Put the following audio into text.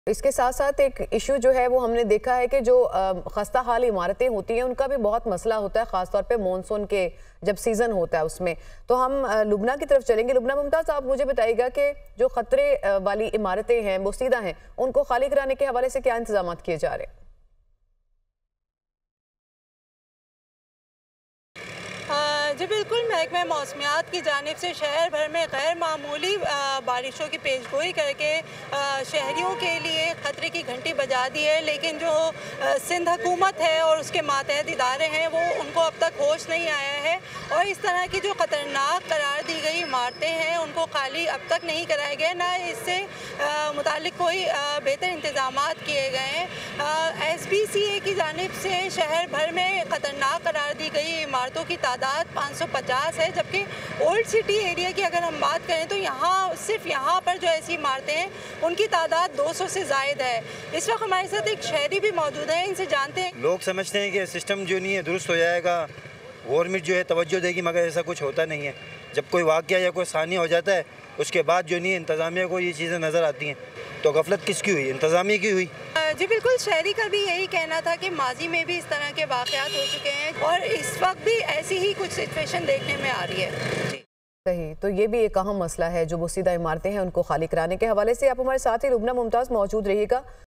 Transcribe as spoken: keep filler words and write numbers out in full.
इसके साथ साथ एक इशू जो है वो हमने देखा है कि जो खस्ता हाल इमारतें होती हैं उनका भी बहुत मसला होता है, ख़ासतौर पे मॉनसून के जब सीज़न होता है उसमें। तो हम लुबना की तरफ चलेंगे। लुबना मुमताज़, आप मुझे बताइएगा कि जो ख़तरे वाली इमारतें हैं, बोसीदा हैं, उनको खाली कराने के हवाले से क्या इंतजाम किए जा रहे हैं? जी बिल्कुल, महकमा मौसमियात की जानिब से शहर भर में गैर मामूली बारिशों की पेशगोई करके शहरियों के लिए ख़तरे की घंटी बजा दी है, लेकिन जो सिंध हुकूमत है और उसके मातहत इदारे हैं वो उनको अब तक होश नहीं आया है और इस तरह की जो ख़तरनाक करार दी गई इमारतें हैं उनको खाली अब तक नहीं कराए गए, ना इससे मुतालिक कोई बेहतर इंतजाम किए गए हैं। एस बी सी ए की जानिब से शहर भर में ख़तरनाक करार दी गई इमारतों की तादाद पाँच सौ पचास है, जबकि ओल्ड सिटी एरिया की अगर हम बात करें तो यहाँ सिर्फ यहाँ पर जो ऐसी इमारतें हैं उनकी तादाद दो सौ से ज़ायद है। इस वक्त हमारे साथ एक शहरी भी मौजूद है, इनसे जानते हैं। लोग समझते हैं कि सिस्टम जो नहीं है दुरुस्त हो जाएगा, गवर्नमेंट जो है तवज्जो देगी, मगर ऐसा कुछ होता नहीं है। जब कोई वाक़या या कोई सानिया हो जाता है उसके बाद जो नहीं है इंतज़ामिया को ये चीज़ें नज़र आती हैं, तो गफलत किसकी हुई? इंतज़ामिया की हुई। जी बिल्कुल, शहरी का भी यही कहना था कि माजी में भी इस तरह के वाक़यात हो चुके हैं और इस वक्त भी ऐसी ही कुछ सिचुएशन देखने में आ रही है। जी सही, तो ये भी एक अहम मसला है जो बोसीदा इमारतें हैं उनको खाली कराने के हवाले से। आप हमारे साथ ही लुबना मुमताज़ मौजूद रहिएगा।